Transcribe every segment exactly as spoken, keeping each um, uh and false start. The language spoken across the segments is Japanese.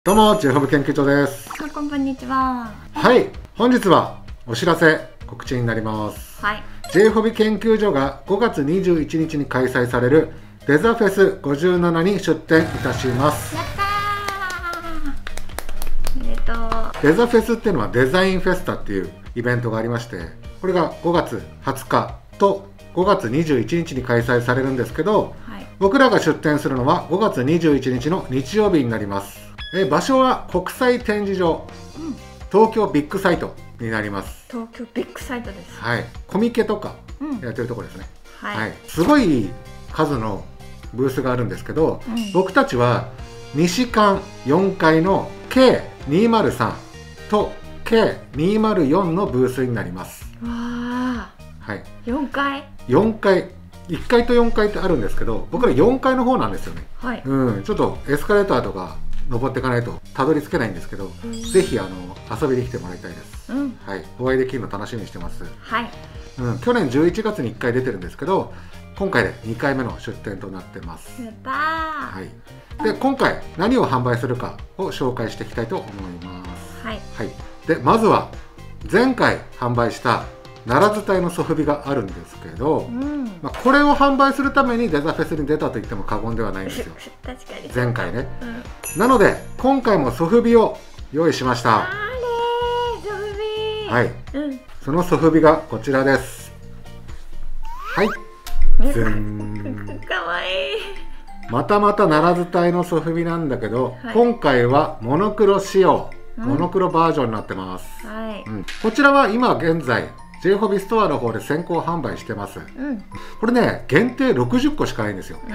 どうも、ジェフホブ研究所です。 あ、こんにちは。 はい、本日はお知らせ、告知になります。 はい。 ジェフホブ研究所がごがつにじゅういちにちに開催されるデザフェスごじゅうななに出展いたします。 やったー。えっと、 デザフェスっていうのはデザインフェスタっていうイベントがありまして、これがごがつはつかとごがつにじゅういちにちに開催されるんですけど、はい、僕らが出展するのはごがつにじゅういちにちの日曜日になります。え場所は国際展示場、うん、東京ビッグサイトになります。 東京ビッグサイトです。 はい、コミケとかやってるところですね。 うん、はい、はい、 すごい数のブースがあるんですけど、うん、僕たちは西館よんかいの ケーにひゃくさん と ケーにひゃくよん のブースになります。 わあ、 はい、 よんかいよんかいいっかいとよんかいってあるんですけど、僕らよんかいの方なんですよね。はい、うん、ちょっとエスカレーターとか登っていかないとたどり着けないんですけど、うん、ぜひあの遊びに来てもらいたいです、うん、はい、お会いできるの楽しみにしてます。 はい、 うん、去年じゅういちがつにいっかい出てるんですけど、今回でにかいめの出展となってます。 やったー。 はい、で今回何を販売するかを紹介していきたいと思います。 はい、 はい、でまずは前回販売した奈良伝いのソフビがあるんですけど、うん、まあこれを販売するためにデザフェスに出たと言っても過言ではないんですよ。 確かに前回ね、うん、なので今回もソフビを用意しました。 あれー、ソフビ、 はい、うん、そのソフビがこちらです。はい、ズンかわいい。 またまた奈良伝いのソフビなんだけど、はい、今回はモノクロ仕様、うん、モノクロバージョンになってます。はい、うん、こちらは今現在ジェイホビストアの方で先行販売してます、うん、これね限定ろくじゅっこしかないんですよ、うんうん、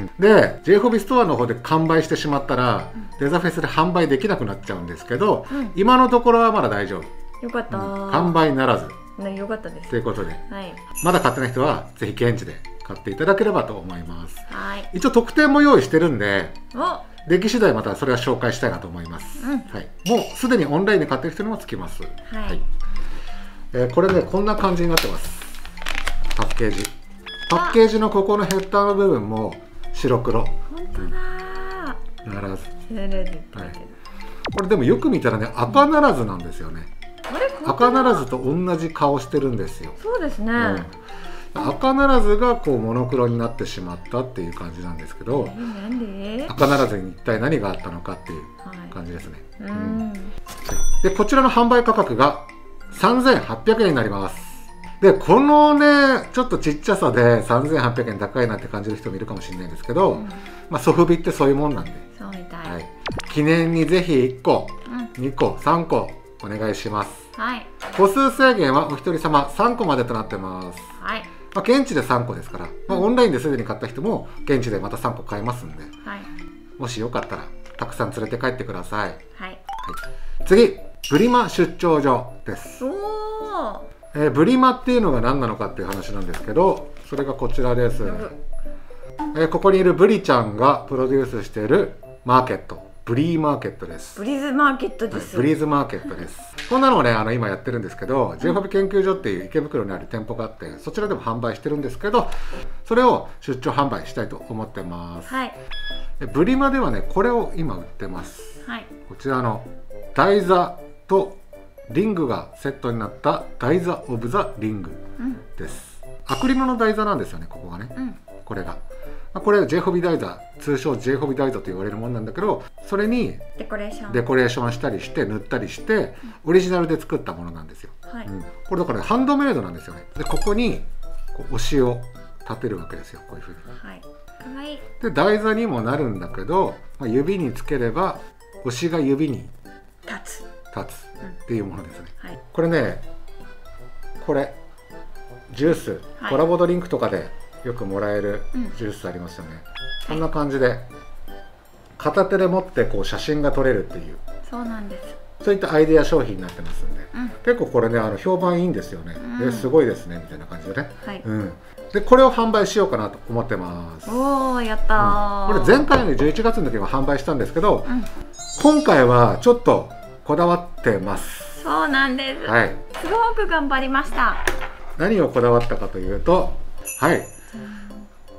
で ジェイホビストアの方で完売してしまったら、うん、デザフェスで販売できなくなっちゃうんですけど、うん、今のところはまだ大丈夫。 よかった、うん、 販売ならず、 ね、よかったですということで、 はい、 まだ買ってない人はぜひ現地で買っていただければと思います。 はい、 一応特典も用意してるんで出来次第またそれは紹介したいなと思います、うん、はい、もうすでにオンラインで買ってる人にもつきます。はい、はい、えー、これねこんな感じになってます。パッケージパッケージのここのヘッダーの部分も白黒。 本当だー、 ならず、 ならず、 はい、これでもよく見たらね赤ならずなんですよね。 あれ赤ならずと同じ顔してるんですよ。 そうですね、 うん、赤ならずがこうモノクロになってしまったっていう感じなんですけど、 なんで赤ならずに一体何があったのかっていう感じですね、 はい、うん、 でこちらの販売価格がさんぜんはっぴゃくえんになります。でこのねちょっとちっちゃさでさんぜんはっぴゃくえん高いなって感じる人もいるかもしれないんですけど、うん、まあソフビってそういうもんなんで、 そうみたい、 はい、記念にぜひいっこ、うん、にこさんこお願いします。 はい、 個数制限はお一人様さんこまでとなってます。 はい、 まあ、現地でさんこですから、まあ、オンラインですでに買った人も現地でまたさんこ買えますんで、はい、もしよかったらたくさん連れて帰ってください。はい、はい、次ブリマ出張所です。 おえー、ブリマっていうのが何なのかっていう話なんですけど、それがこちらです。えー、ここにいるブリちゃんがプロデュースしているマーケット、ブリーマーケットです。 ブリーズマーケットです。 ブリーズマーケットです。こんなのをねあの今やってるんですけど、 ジェイホビ 研究所っていう池袋にある店舗があってそちらでも販売してるんですけど、それを出張販売したいと思ってます。はい、ブリマではねこれを今売ってます。はい、こちらの台座とリングがセットになった台座オブザリングです、うん、アクリルの台座なんですよねここがね、うん、これがこれ ジェイホビ 台座、通称 ジェイホビ 台座と言われるものなんだけど、それにデコレーションデコレーションしたりして塗ったりしてオリジナルで作ったものなんですよ、はい、うん、これだから、ね、ハンドメイドなんですよね。でここにこう押しを立てるわけですよ、こういうふうに、はい、かわいい。で台座にもなるんだけど、まあ、指につければ押しが指に立つ立つっていうものですね、 うん、はい、これねこれジュース、はい、コラボドリンクとかでよくもらえるジュースありますよね、うん、こんな感じで片手で持ってこう写真が撮れるっていう、 そうなんです、 そういったアイデア商品になってますんで、うん、結構これねあの評判いいんですよね、うん、ですごいですねみたいな感じでね、はい、うん、でこれを販売しようかなと思ってます。 おー、やったー、 うん、これ前回のじゅういちがつの時も販売したんですけど、うん、今回はちょっとこだわってます。 そうなんです、はい、すごく頑張りました。 何をこだわったかというと、はい、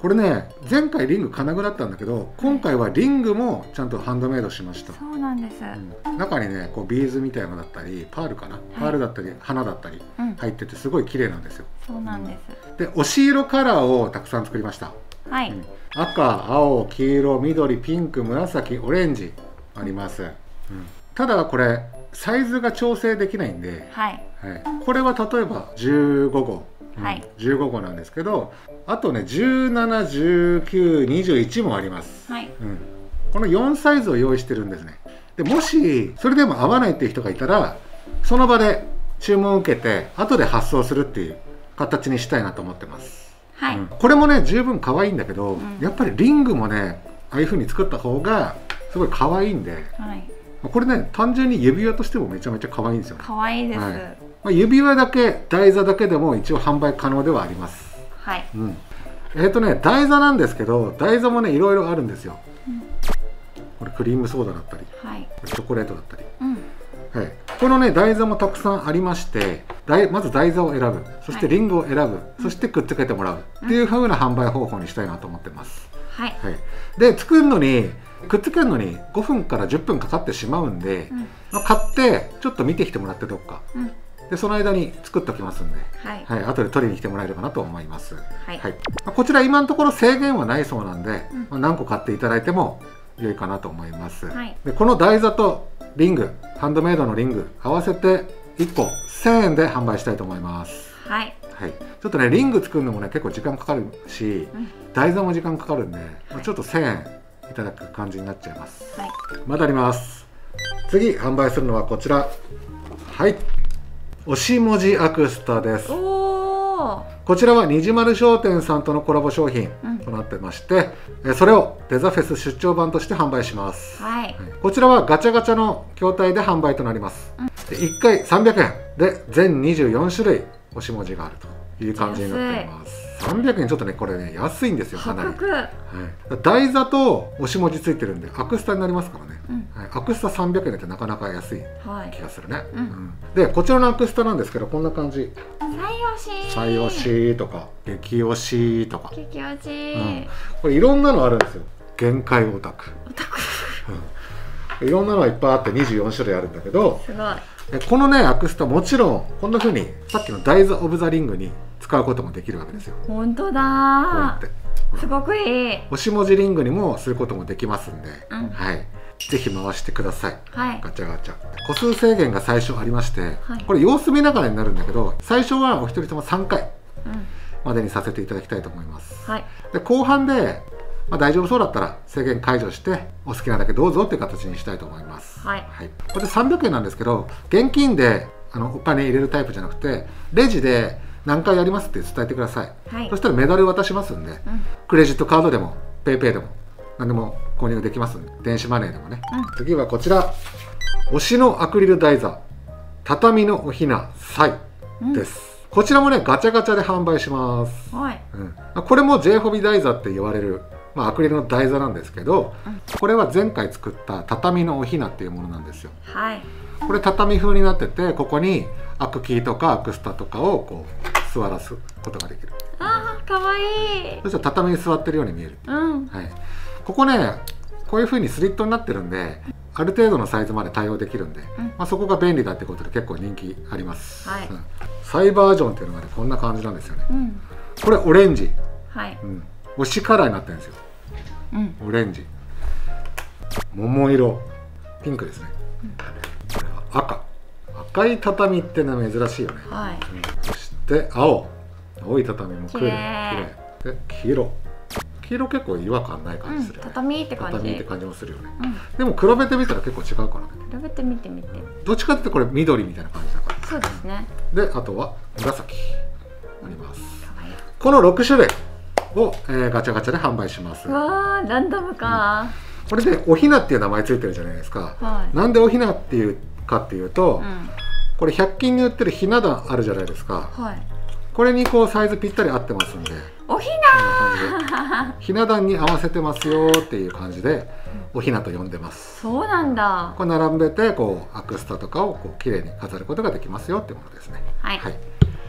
これね前回リング金具だったんだけど今回はリングもちゃんとハンドメイドしました。 そうなんです、 うん、中にねこうビーズみたいなのだったりパールかな、はい、パールだったり花だったり入っててすごい綺麗なんですよ。 そうなんです。 で押し色カラーをたくさん作りました。 はい、 うん、赤、青、黄色、緑、ピンク、紫、オレンジあります。うん、ただこれサイズが調整できないんで、 はいはい、これは例えばじゅうごご、うん、はい、じゅうごごなんですけど、あとねじゅうなな、じゅうきゅう、にじゅういちもあります。はい、うん、このよんサイズを用意してるんですね。でもしそれでも合わないっていう人がいたらその場で注文を受けて後で発送するっていう形にしたいなと思ってます。はい、うん、これもね十分可愛いんだけど、うん、やっぱりリングもねああいう風に作った方がすごい可愛いんで、はい、これね単純に指輪としてもめちゃめちゃ可愛いんですよね。 可愛いです、はい、 まあ、指輪だけ台座だけでも一応販売可能ではあります。はい、うん、えっ、ー、とね台座なんですけど台座もねいろいろあるんですよ。うん、これクリームソーダだったり、はい、チョコレートだったり、うん、はい、このね台座もたくさんありまして、まず台座を選ぶ、そしてリングを選ぶ、はい、そしてくっつけてもらうっていう風な販売方法にしたいなと思ってます。はい、はい、で作るのにくっつけるのにごふんからじゅっぷんかかってしまうんで、うん、まあ、買ってちょっと見てきてもらってどっか、うん、でその間に作っておきますんで、はい、はい、後で取りに来てもらえればなと思います。はい、はい、まあ、こちら今のところ制限はないそうなんで、うん、まあ、何個買っていただいても良いかなと思います。はい、でこの台座とリング、ハンドメイドのリング合わせていっこせんえんで販売したいと思います。はい、はい、ちょっとねリング作るのもね結構時間かかるし、うん、台座も時間かかるんで、はい、ちょっとせんえんいただく感じになっちゃいます。はい、まだあります。次販売するのはこちら、はい、押し文字アクスタです。おこちらはにじまる商店さんとのコラボ商品となってまして、うん、それをデザフェス出張版として販売します。はい、こちらはガチャガチャの筐体で販売となります。うん、でいっかいさんびゃくえんで全にじゅうよんしゅるい押し文字があるという感じになっています。さんびゃくえんちょっとねこれね安いんですよかなり。はい、台座と押し文字ついてるんでアクスタになりますからね。うん、はい、アクスタさんびゃくえんってなかなか安い気がするね。はい、うんうん、でこちらのアクスタなんですけどこんな感じ。 最推し最推しとか激推しとか激推し、 うん、これいろんなのあるんですよ。限界オタク、オタクうん、いろんなのいっぱいあってにじゅうよんしゅるいあるんだけど、すごいこのねアクスタもちろんこんな風にさっきの台座オブザリングに使うこともできるわけですよ。 本当だー、すごくいい。 押し文字リングにもすることもできますんで、うん、はい、ぜひ回してください。はい、ガチャガチャ個数制限が最初ありまして、はい、これ様子見ながらになるんだけど最初はお一人様さんかいまでにさせていただきたいと思います。はい、で後半で、まあ、大丈夫そうだったら制限解除してお好きなだけどうぞっていう形にしたいと思います。はい、はい、これでさんびゃくえんなんですけど現金であのお金入れるタイプじゃなくてレジで何回やりますって伝えてください。はい、そしたらメダル渡しますんで、うん、クレジットカードでもペイペイでも何でも購入できますんで電子マネーでもね。うん、次はこちら推しのアクリル台座畳のおひなサイです。うん、こちらもねガチャガチャで販売します。はい、うん、これも J ホビ台座って言われる、まあ、アクリルの台座なんですけど、うん、これは前回作った畳のおひなっていうものなんですよ。はい、これ畳風になっててここにアクキーとかアクスタとかをこう座らすことができる。 あーかわいい。 そしたら畳に座ってるように見える。うん、はい、ここねこういう風にスリットになってるんである程度のサイズまで対応できるんで、うん、まあそこが便利だってことで結構人気あります。はい、うん、サイバージョンっていうのがねこんな感じなんですよね。うん、これオレンジ、はい、うん、推しカラーになってるんですよ。うん、オレンジ、桃色、ピンクですね。うん、これは赤、赤い畳ってのは珍しいよね。はい、うん、そして青、青い畳もきれい、きれいで黄色。黄色結構違和感ない感じする、ね、うん、畳って感じ畳って感じもするよね。うん、でも比べてみたら結構違うからね。 比べてみてみて、 どっちかっていうとこれ緑みたいな感じだから。 そうですね。 であとは紫あります。このろくしゅるいを、えー、ガチャガチャで販売します。 わーランダムか、 うん、これでおひなっていう名前ついてるじゃないですか。はい、なんでおひなっていうかっていうと、うん、これひゃく均に売ってるひな壇あるじゃないですか。はい、これにこうサイズぴったり合ってますんでおひなひな壇に合わせてますよっていう感じでおひなと呼んでます。 そうなんだ。 これ並べてこうアクスタとかをこう綺麗に飾ることができますよっていうものですね。はい、はい、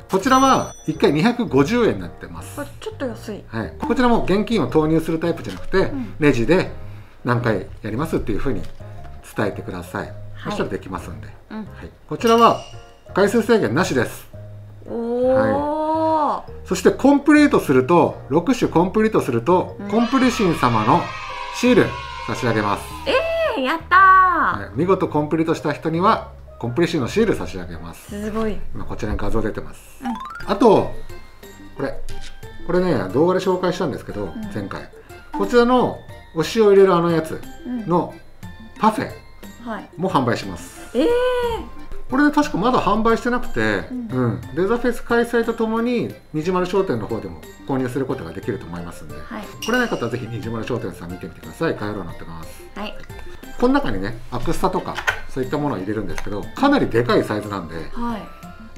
こちらはいっかいにひゃくごじゅうえんになってます。 ちょっと安い。 はい、こちらも現金を投入するタイプじゃなくて、うん、レジで何回やりますっていうふうに伝えてください。はい、そしたらできますんで、うん、はい、こちらは回数制限なしです。おはい、そしてコンプリートするとろく種コンプリートすると、うん、コンプリシン様のシール差し上げます。 えー、やったー、 はい、見事コンプリートした人にはコンプリシンのシール差し上げます。 すごい。 今こちらに画像出てます。うん、あとこれこれね動画で紹介したんですけど、うん、前回こちらのお塩入れるあのやつのパフェも販売します。うん、えーこれね確かまだ販売してなくて、うんうん、レザーフェス開催とともに虹丸商店の方でも購入することができると思いますんで、はい、これない方はぜひ虹丸商店さん見てみてください。買えるようになってます。はい、この中にねアクスタとかそういったものを入れるんですけど、かなりでかいサイズなんで、はい、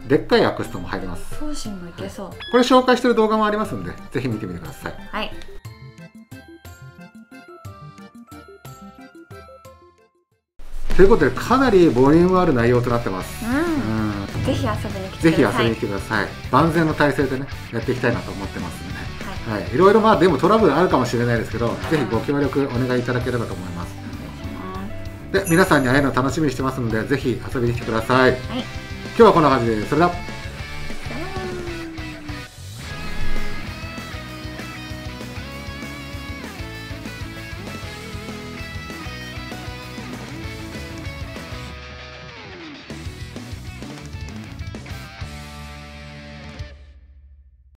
でっかいアクスタも入ります。 送信もいけそう、はい、 これ紹介してる動画もありますんでぜひ見てみてください。はい、ということでかなりボリュームある内容となってます。うん、 うん、ぜひ遊びに来てください。 ぜひ遊びに来てください。万全の体制でねやっていきたいなと思ってますんで、はい、はい、いろいろまあでもトラブルあるかもしれないですけど、ぜひご協力お願いいただければと思います。で皆さんに会えるの楽しみにしてますのでぜひ遊びに来てください。はい、今日はこんな感じで、それでは。